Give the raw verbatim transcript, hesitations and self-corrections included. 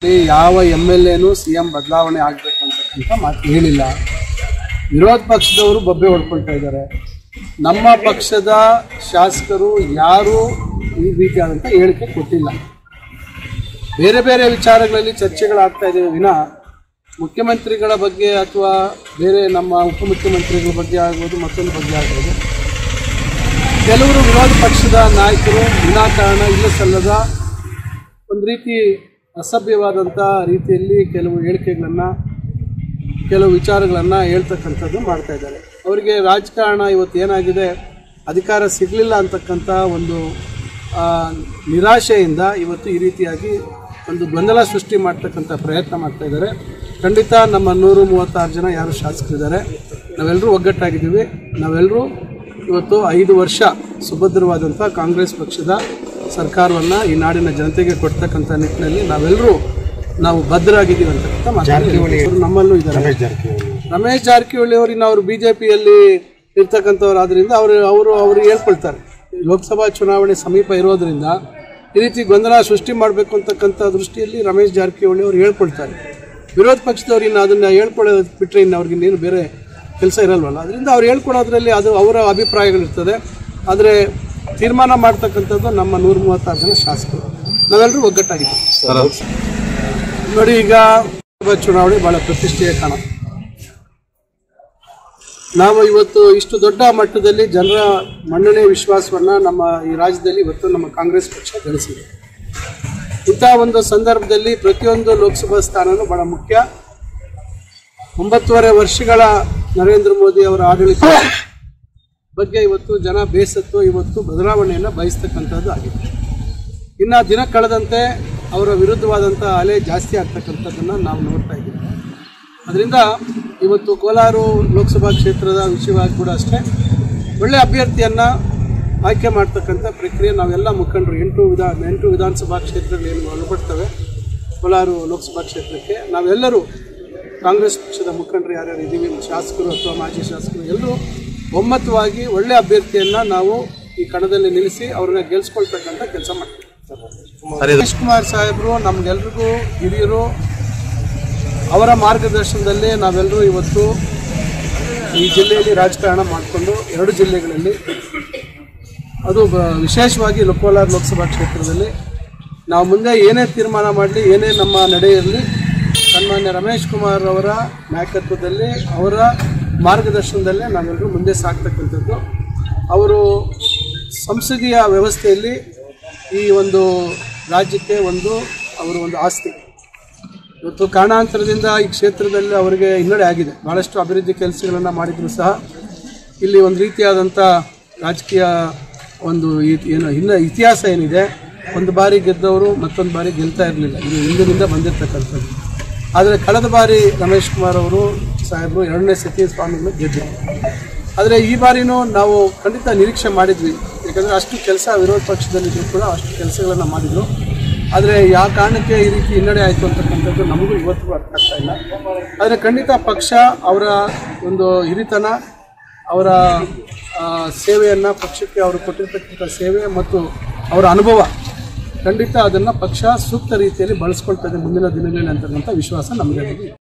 ಯಾವ M L ಎನೂ C M ಬದಲಾವಣೆ ಆಗಬೇಕು ಅಂತಕ್ಕಂಥ ಮಾತು ಹೇಳಿಲ್ಲ. ವಿರೋಧ ಪಕ್ಷದವರು ಬೊಬ್ಬೆ ಹೊಡ್ಕೊಳ್ತಾ ಇದ್ದಾರೆ. ನಮ್ಮ ಪಕ್ಷದ ಶಾಸಕರು ಯಾರೂ ಈ ರೀತಿಯಾದಂಥ ಹೇಳಿಕೆ ಕೊಟ್ಟಿಲ್ಲ. ಬೇರೆ ಬೇರೆ ವಿಚಾರಗಳಲ್ಲಿ ಚರ್ಚೆಗಳಾಗ್ತಾ ಇದ್ದೇವೆ ವಿನಃ ಮುಖ್ಯಮಂತ್ರಿಗಳ ಬಗ್ಗೆ ಅಥವಾ ಬೇರೆ ನಮ್ಮ ಉಪಮುಖ್ಯಮಂತ್ರಿಗಳ ಬಗ್ಗೆ ಆಗ್ಬೋದು, ಮತ್ತೊಂದು ಬಗ್ಗೆ ಆಗ್ಬೋದು, ಕೆಲವರು ವಿರೋಧ ಪಕ್ಷದ ನಾಯಕರು ವಿನಾಕಾರಣ ಇಲ್ಲ ಸಲ್ಲದ ಒಂದು ರೀತಿ ಅಸಭ್ಯವಾದಂಥ ರೀತಿಯಲ್ಲಿ ಕೆಲವು ಹೇಳಿಕೆಗಳನ್ನು ಕೆಲವು ವಿಚಾರಗಳನ್ನು ಹೇಳ್ತಕ್ಕಂಥದ್ದು ಮಾಡ್ತಾ ಇದ್ದಾರೆ. ಅವರಿಗೆ ರಾಜಕಾರಣ ಇವತ್ತು ಏನಾಗಿದೆ, ಅಧಿಕಾರ ಸಿಗಲಿಲ್ಲ ಅಂತಕ್ಕಂಥ ಒಂದು ನಿರಾಶೆಯಿಂದ ಇವತ್ತು ಈ ರೀತಿಯಾಗಿ ಒಂದು ಗೊಂದಲ ಸೃಷ್ಟಿ ಮಾಡ್ತಕ್ಕಂಥ ಪ್ರಯತ್ನ ಮಾಡ್ತಾ ಇದ್ದಾರೆ. ಖಂಡಿತ ನಮ್ಮ ನೂರು ಮೂವತ್ತಾರು ಜನ ಯಾರು ಶಾಸಕರಿದ್ದಾರೆ, ನಾವೆಲ್ಲರೂ ಒಗ್ಗಟ್ಟಾಗಿದ್ದೀವಿ. ನಾವೆಲ್ಲರೂ ಇವತ್ತು ಐದು ವರ್ಷ ಸುಭದ್ರವಾದಂಥ ಕಾಂಗ್ರೆಸ್ ಪಕ್ಷದ ಸರ್ಕಾರವನ್ನು ಈ ನಾಡಿನ ಜನತೆಗೆ ಕೊಡ್ತಕ್ಕಂಥ ನಿಟ್ಟಿನಲ್ಲಿ ನಾವೆಲ್ಲರೂ ನಾವು ಭದ್ರಾಗಿದ್ದೀವಿ ಅಂತಕ್ಕಂಥ ಮಾತಾಡ್ತೀವಿ. ನಮ್ಮಲ್ಲೂ ಇದ್ದಾರೆ ರಮೇಶ್ ಜಾರಕಿಹೊಳಿ ಅವರಿನ ಅವರು ಬಿ ಜೆ ಪಿಯಲ್ಲಿ ಇರ್ತಕ್ಕಂಥವ್ರು ಆದ್ದರಿಂದ ಅವರು ಅವರು ಅವರು ಹೇಳ್ಕೊಳ್ತಾರೆ. ಲೋಕಸಭಾ ಚುನಾವಣೆ ಸಮೀಪ ಇರೋದರಿಂದ ಈ ರೀತಿ ಗೊಂದಲ ಸೃಷ್ಟಿ ಮಾಡಬೇಕು ಅಂತಕ್ಕಂಥ ದೃಷ್ಟಿಯಲ್ಲಿ ರಮೇಶ್ ಜಾರಕಿಹೊಳಿ ಅವರು ಹೇಳ್ಕೊಳ್ತಾರೆ. ವಿರೋಧ ಪಕ್ಷದವ್ರು ಇನ್ನು ಅದನ್ನು ಹೇಳ್ಕೊಳ್ಳೋದು ಬಿಟ್ಟರೆ ಇನ್ನು ಅವ್ರಿಗೆ ಇನ್ನೇನು ಬೇರೆ ಕೆಲಸ ಇರಲ್ವಲ್ಲ. ಅದರಿಂದ ಅವ್ರು ಹೇಳ್ಕೊಡೋದ್ರಲ್ಲಿ ಅದು ಅವರ ಅಭಿಪ್ರಾಯಗಳಿರ್ತದೆ. ಆದರೆ ತೀರ್ಮಾನ ಮಾಡ್ತಕ್ಕಂಥದ್ದು ನಮ್ಮ ನೂರ ಮೂವತ್ತಾರು ಜನ ಶಾಸಕರು, ನಾವೆಲ್ಲರೂ ಒಗ್ಗಟ್ಟಾಗಿದ್ದೀವಿ. ನೋಡಿ, ಈಗ ಚುನಾವಣೆ ಭಾಳ ಪ್ರತಿಷ್ಠೆಯ ಕಾಣ. ನಾವು ಇವತ್ತು ಇಷ್ಟು ದೊಡ್ಡ ಮಟ್ಟದಲ್ಲಿ ಜನರ ಮನ್ನಣೆ ವಿಶ್ವಾಸವನ್ನು ನಮ್ಮ ಈ ರಾಜ್ಯದಲ್ಲಿ ಇವತ್ತು ನಮ್ಮ ಕಾಂಗ್ರೆಸ್ ಪಕ್ಷ ಗಳಿಸಿದೆ. ಇಂಥ ಒಂದು ಸಂದರ್ಭದಲ್ಲಿ ಪ್ರತಿಯೊಂದು ಲೋಕಸಭಾ ಸ್ಥಾನವೂ ಬಹಳ ಮುಖ್ಯ. ಒಂಬತ್ತೂವರೆ ವರ್ಷಗಳ ನರೇಂದ್ರ ಮೋದಿ ಅವರ ಆಡಳಿತ ಬಗ್ಗೆ ಇವತ್ತು ಜನ ಬೇಸತ್ತು ಇವತ್ತು ಬದಲಾವಣೆಯನ್ನು ಬಯಸ್ತಕ್ಕಂಥದ್ದು ಆಗಿದೆ. ಇನ್ನು ದಿನ ಕಳೆದಂತೆ ಅವರ ವಿರುದ್ಧವಾದಂಥ ಅಲೆ ಜಾಸ್ತಿ ಆಗ್ತಕ್ಕಂಥದ್ದನ್ನು ನಾವು ನೋಡ್ತಾ ಇದ್ದೀವಿ. ಅದರಿಂದ ಇವತ್ತು ಕೋಲಾರ ಲೋಕಸಭಾ ಕ್ಷೇತ್ರದ ವಿಷಯವಾಗಿ ಕೂಡ ಅಷ್ಟೇ ಒಳ್ಳೆಯ ಅಭ್ಯರ್ಥಿಯನ್ನು ಆಯ್ಕೆ ಮಾಡ್ತಕ್ಕಂಥ ಪ್ರಕ್ರಿಯೆ ನಾವೆಲ್ಲ ಮುಖಂಡರು ಎಂಟು ವಿಧಾನ ಎಂಟು ವಿಧಾನಸಭಾ ಕ್ಷೇತ್ರಗಳೇನು ಒಳಪಡ್ತವೆ ಕೋಲಾರ ಲೋಕಸಭಾ ಕ್ಷೇತ್ರಕ್ಕೆ ನಾವೆಲ್ಲರೂ ಕಾಂಗ್ರೆಸ್ ಪಕ್ಷದ ಮುಖಂಡರು ಯಾರ್ಯಾರು ಇದ್ದೀವಿ, ಶಾಸಕರು ಅಥವಾ ಮಾಜಿ ಶಾಸಕರು ಎಲ್ಲರೂ ಒಮ್ಮತವಾಗಿ ಒಳ್ಳೆಯ ಅಭ್ಯರ್ಥಿಯನ್ನು ನಾವು ಈ ಕಣದಲ್ಲಿ ನಿಲ್ಲಿಸಿ ಅವ್ರನ್ನ ಗೆಲ್ಸ್ಕೊಳ್ತಕ್ಕಂಥ ಕೆಲಸ ಮಾಡ್ತೀವಿ. ರಮೇಶ್ ಕುಮಾರ್ ಸಾಹೇಬರು ನಮಗೆಲ್ರಿಗೂ ಹಿರಿಯರು, ಅವರ ಮಾರ್ಗದರ್ಶನದಲ್ಲಿ ನಾವೆಲ್ಲರೂ ಇವತ್ತು ಈ ಜಿಲ್ಲೆಯಲ್ಲಿ ರಾಜಕಾರಣ ಮಾಡಿಕೊಂಡು ಎರಡು ಜಿಲ್ಲೆಗಳಲ್ಲಿ ಅದು ವಿಶೇಷವಾಗಿ ಕೋಲಾರ ಲೋಕಸಭಾ ಕ್ಷೇತ್ರದಲ್ಲಿ ನಾವು ಮುಂದೆ ಏನೇ ತೀರ್ಮಾನ ಮಾಡಲಿ, ಏನೇ ನಮ್ಮ ನಡೆ ಇರಲಿ, ಸನ್ಮಾನ್ಯ ರಮೇಶ್ ಕುಮಾರ್ ಅವರ ನಾಯಕತ್ವದಲ್ಲಿ ಅವರ ಮಾರ್ಗದರ್ಶನದಲ್ಲೇ ನಾವೆಲ್ಲರೂ ಮುಂದೆ ಸಾಗ್ತಕ್ಕಂಥದ್ದು. ಅವರು ಸಂಸದೀಯ ವ್ಯವಸ್ಥೆಯಲ್ಲಿ ಈ ಒಂದು ರಾಜ್ಯಕ್ಕೆ ಒಂದು ಅವರು ಒಂದು ಆಸ್ತಿ. ಇವತ್ತು ಕಾರಣಾಂತರದಿಂದ ಈ ಕ್ಷೇತ್ರದಲ್ಲಿ ಅವರಿಗೆ ಹಿನ್ನಡೆ ಆಗಿದೆ. ಭಾಳಷ್ಟು ಅಭಿವೃದ್ಧಿ ಕೆಲಸಗಳನ್ನು ಮಾಡಿದರೂ ಸಹ ಇಲ್ಲಿ ಒಂದು ರೀತಿಯಾದಂಥ ರಾಜಕೀಯ ಒಂದು ಏನು ಇನ್ನು ಇತಿಹಾಸ ಏನಿದೆ, ಒಂದು ಬಾರಿ ಗೆದ್ದವರು ಮತ್ತೊಂದು ಬಾರಿ ಗೆಲ್ತಾ ಇರಲಿಲ್ಲ, ಇದು ಹಿಂದಿನಿಂದ ಬಂದಿರತಕ್ಕಂಥದ್ದು. ಆದರೆ ಕಳೆದ ಬಾರಿ ರಮೇಶ್ ಕುಮಾರ್ ಅವರು ಸಾಹೇಬರು ಎರಡನೇ ಸತಿ ಸ್ವಾಮಿಗಳು ಗೆದ್ದರು. ಆದರೆ ಈ ಬಾರಿನೂ ನಾವು ಖಂಡಿತ ನಿರೀಕ್ಷೆ ಮಾಡಿದ್ವಿ, ಯಾಕಂದರೆ ಅಷ್ಟು ಕೆಲಸ ವಿರೋಧ ಪಕ್ಷದಲ್ಲಿದ್ದರೂ ಕೂಡ ಅಷ್ಟು ಕೆಲಸಗಳನ್ನು ಮಾಡಿದರು. ಆದರೆ ಯಾವ ಕಾರಣಕ್ಕೆ ಈ ರೀತಿ ಹಿನ್ನಡೆ ಆಯಿತು ಅಂತಕ್ಕಂಥದ್ದು ನಮಗೂ ಇವತ್ತಿಗೂ ಅರ್ಥ ಆಗ್ತಾ ಇಲ್ಲ. ಆದರೆ ಖಂಡಿತ ಪಕ್ಷ ಅವರ ಒಂದು ಹಿರಿತನ, ಅವರ ಸೇವೆಯನ್ನು, ಪಕ್ಷಕ್ಕೆ ಅವರು ಕೊಟ್ಟಿರ್ತಕ್ಕಂಥ ಸೇವೆ ಮತ್ತು ಅವರ ಅನುಭವ ಖಂಡಿತ ಅದನ್ನು ಪಕ್ಷ ಸೂಕ್ತ ರೀತಿಯಲ್ಲಿ ಬಳಸ್ಕೊಳ್ತದೆ ಮುಂದಿನ ದಿನಗಳಲ್ಲಿ ಅಂತಕ್ಕಂಥ ವಿಶ್ವಾಸ ನಮಗೆ.